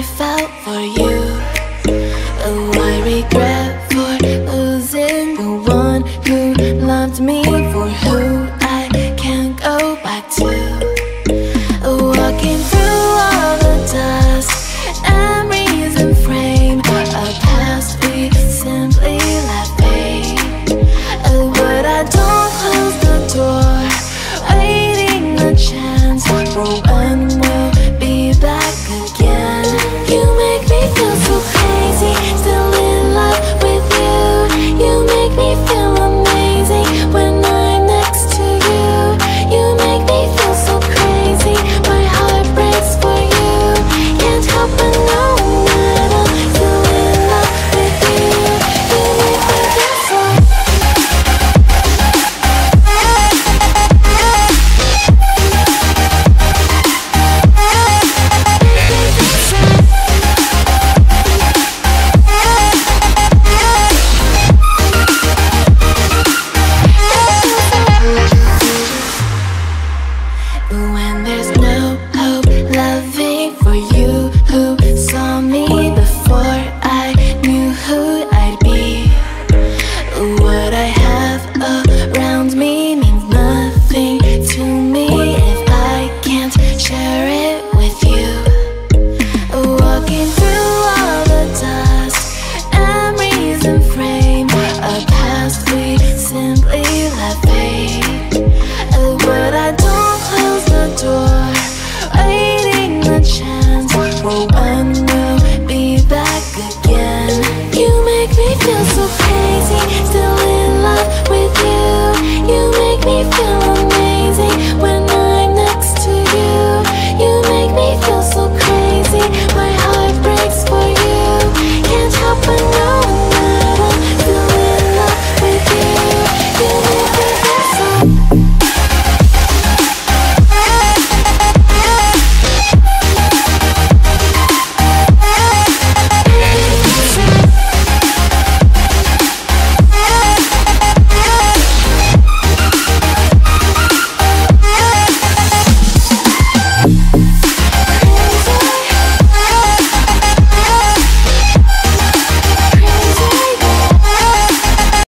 I felt for you. Oh, I regret for losing the one who loved me, for who I can't go back to. Walking through all the dust, memories and frame, a past we simply let fade. But I don't close the door, waiting a chance for when we'll be back again. You make me feel so crazy, still in love with you. You make me feel amazing when I'm next to you. You make me feel so crazy, my heart breaks for you. Can't help but know that I'm still in love with you. You make me feel so. When there's no hope loving for you who saw me before I knew who I'd be. What I have around me means nothing to me if I can't share it with you. Walking through all the dust, memories and frame, a past we simply let fade. But I don't close the door, waiting the chance for when